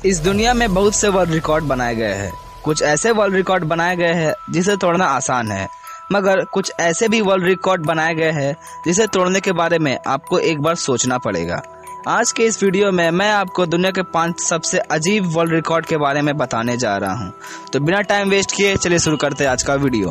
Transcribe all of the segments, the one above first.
इस दुनिया में बहुत से वर्ल्ड रिकॉर्ड बनाए गए हैं। कुछ ऐसे वर्ल्ड रिकॉर्ड बनाए गए हैं जिसे तोड़ना आसान है, मगर कुछ ऐसे भी वर्ल्ड रिकॉर्ड बनाए गए हैं जिसे तोड़ने के बारे में आपको एक बार सोचना पड़ेगा। आज के इस वीडियो में मैं आपको दुनिया के 5 सबसे अजीब वर्ल्ड रिकॉर्ड के बारे में बताने जा रहा हूं। तो बिना टाइम वेस्ट किए चलिए शुरू करते हैं आज का वीडियो।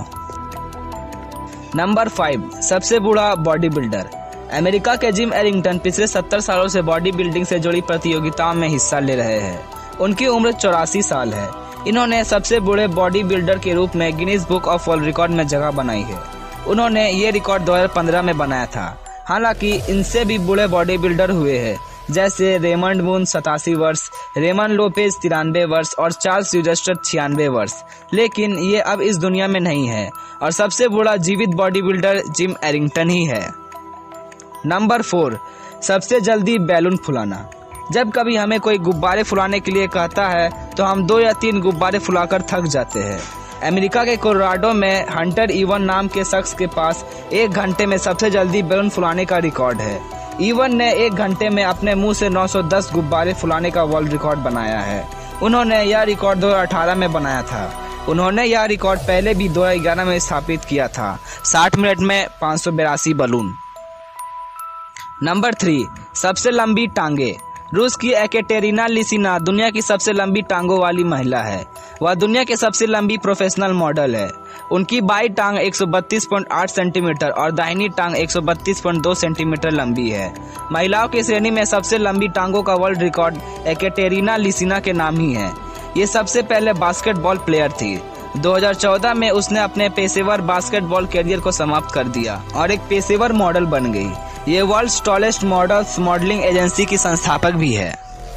नंबर 5, सबसे बूढ़ा बॉडी बिल्डर। अमेरिका के जिम एरिंगटन पिछले 70 सालों से बॉडी बिल्डिंग से जुड़ी प्रतियोगिताओं में हिस्सा ले रहे हैं। उनकी उम्र 84 साल है। इन्होंने सबसे बूढ़े बॉडी बिल्डर के रूप में Guinness book of world record में जगह बनाई है। उन्होंने ये रिकॉर्ड 2015 में बनाया था। हालांकि इनसे भी बूढ़े बॉडी बिल्डर हुए हैं, जैसे रेमंड मून 87 वर्ष, रेमन लोपेज 93 वर्ष और चार्ल्स यूजस्टर 96 वर्ष। लेकिन ये अब इस दुनिया में नहीं है और सबसे बूढ़ा जीवित बॉडी बिल्डर जिम एरिंगटन ही है। नंबर 4, सबसे जल्दी बैलून फुलाना। जब कभी हमें कोई गुब्बारे फुलाने के लिए कहता है तो हम 2 या 3 गुब्बारे फुलाकर थक जाते हैं। अमेरिका के कोलोराडो में हंटर इवन नाम के शख्स के पास 1 घंटे में सबसे जल्दी बैलून फुलाने का रिकॉर्ड है। इवन ने 1 घंटे में अपने मुंह से 910 गुब्बारे फुलाने का वर्ल्ड रिकॉर्ड बनाया है। उन्होंने यह रिकॉर्ड 2018 में बनाया था। उन्होंने यह रिकॉर्ड पहले भी 2011 में स्थापित किया था, 60 मिनट में 582 बलून। नंबर 3, सबसे लंबी टांगे। रूस की एकेटेरिना लिसिना दुनिया की सबसे लंबी टांगों वाली महिला है। वह दुनिया के सबसे लंबी प्रोफेशनल मॉडल है। उनकी बाईं टांग 132.8 सेंटीमीटर और दाहिनी टांग 132.2 सेंटीमीटर लंबी है। महिलाओं की श्रेणी में सबसे लंबी टांगों का वर्ल्ड रिकॉर्ड एकेटेरिना लिसिना के नाम ही है। ये सबसे पहले बास्केटबॉल प्लेयर थी। 2014 में उसने अपने पेशेवर बास्केटबॉल करियर को समाप्त कर दिया और एक पेशेवर मॉडल बन गई। ये world's tallest models modelling agency की संस्थापक भी है।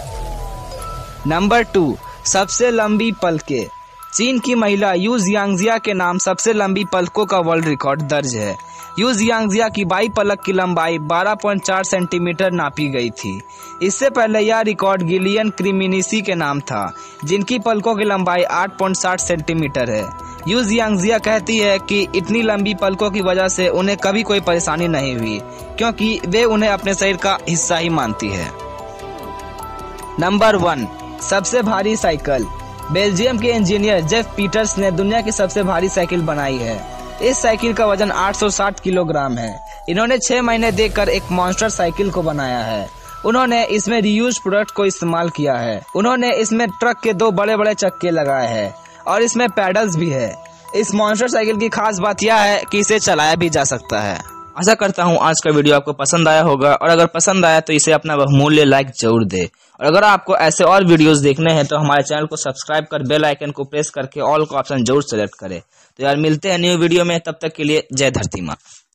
नंबर 2, सबसे लंबी पलकें। चीन की महिला यू जियांगजिया के नाम सबसे लंबी पलकों का वर्ल्ड रिकॉर्ड दर्ज है। यू जियांगजिया की बाईं पलक की लंबाई 12.4 सेंटीमीटर नापी गई थी। इससे पहले यह रिकॉर्ड गिलियन क्रिमिनिसी के नाम था, जिनकी पलकों की लंबाई 8.60 सेंटीमीटर है। यू जियांगजिया कहती है कि इतनी लंबी पलकों की वजह से उन्हें कभी कोई परेशानी नहीं हुई, क्योंकि वे उन्हें अपने शरीर का हिस्सा ही मानती है। नंबर 1, सबसे भारी साइकिल। बेल्जियम के इंजीनियर जेफ पीटर्स ने दुनिया की सबसे भारी साइकिल बनाई है। इस साइकिल का वजन 860 किलोग्राम है। इन्होंने 6 महीने देकर एक मॉन्स्टर साइकिल को बनाया है। उन्होंने इसमें रीयूज प्रोडक्ट को इस्तेमाल किया है। उन्होंने इसमें ट्रक के 2 बड़े बड़े चक्के लगाए हैं और इसमें पैडल्स भी है। इस मॉन्स्टर साइकिल की खास बात यह है कि इसे चलाया भी जा सकता है। आशा करता हूँ आज का वीडियो आपको पसंद आया होगा, और अगर पसंद आया तो इसे अपना बहुमूल्य लाइक जरूर दे। और अगर आपको ऐसे और वीडियोस देखने हैं तो हमारे चैनल को सब्सक्राइब कर बेल आइकन को प्रेस करके ऑल का ऑप्शन जरूर सेलेक्ट करें। तो यार मिलते हैं न्यू वीडियो में, तब तक के लिए जय धरती माँ।